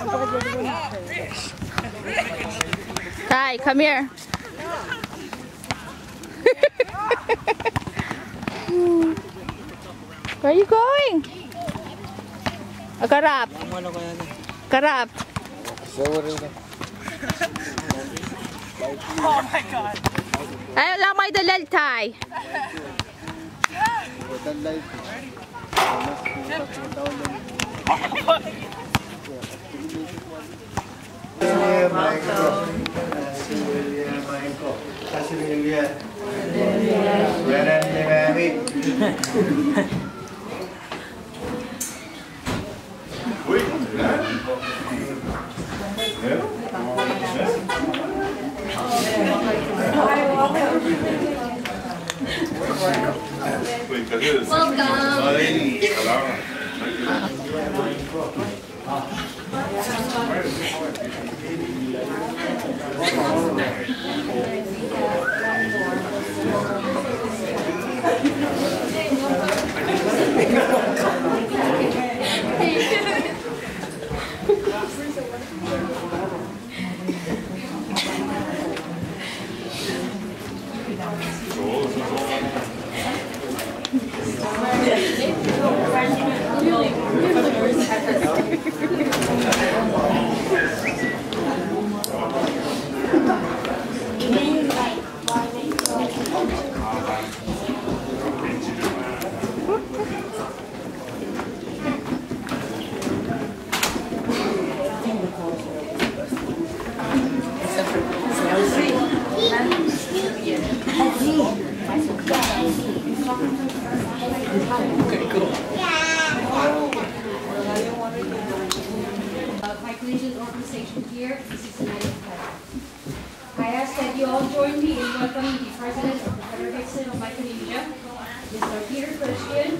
Ty, come here. Where are you going? Karap. Karap. Oh my god. Ay, lamay dalal, Ty. Collegiate organization here. This is the night of heaven. I ask that you all join me in welcoming the President of the Federation of Micronesia, Mr. Peter Christian,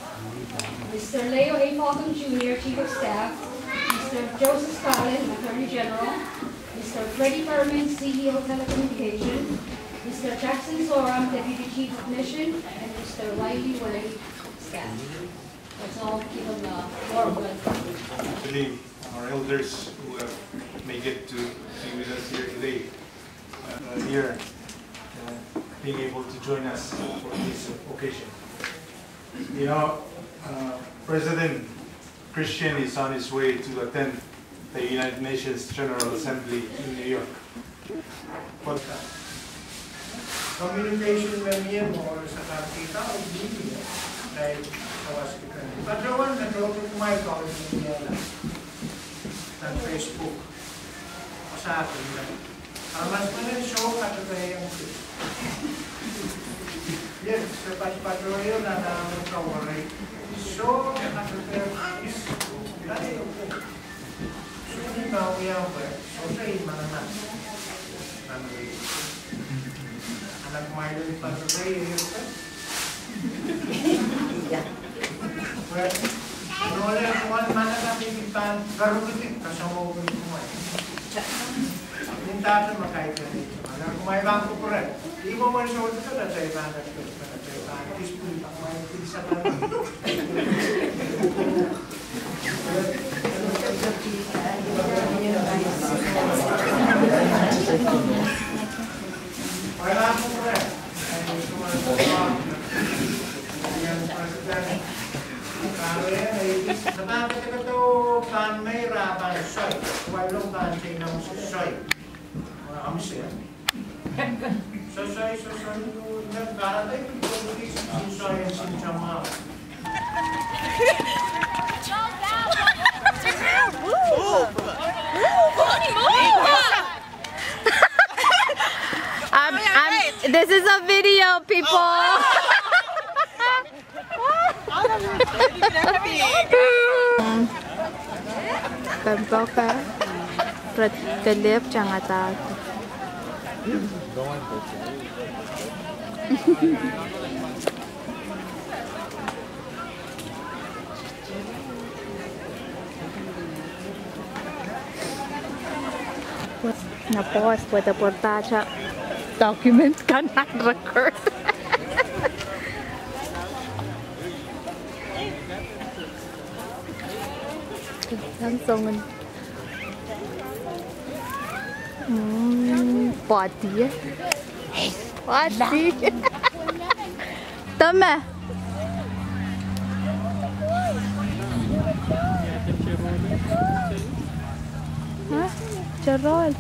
Mr. Leo A. Falcon Jr., Chief of Staff, Mr. Joseph Stalin, Attorney General, Mr. Freddie Furman, CEO of Telecommunications, Mr. Jackson Soram, Deputy Chief of Mission, and Mr. Wiley Way, Staff. Let's all give them a warm welcome. Actually, our elders who may get to be with us here today, being able to join us for this occasion. You know, President Christian is on his way to attend the United Nations General Assembly in New York. But, communication memang or sa kita o hindi dahil kawas kita. Padawan na doon kumay ka o hindi ng Facebook o sa akin na. Mas manan show ka ito yung yes, sa padawan na naman kawaray. So, nakapagpapis dahil so, hindi ka uyaw ba? So, sa'yo mananan. Anak main di pantai ya kan? Iya. Oleh kawan mana kami kita garutin kasama ko semua. Minta tu makai kan? Anak kumai bang ko pura. Ibu mau show tu dah saya banget tu, saya banget. Ispun tak main bisa kan? This is a video, people. Terbuka, terlihat jangan takut. Na-pause po the portacha. Document cannot record. Langsung Party eh. Party. Tama. Hah? Charol.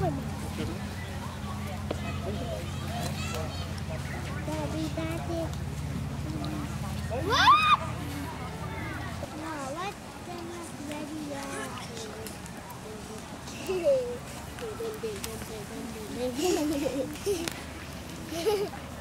What?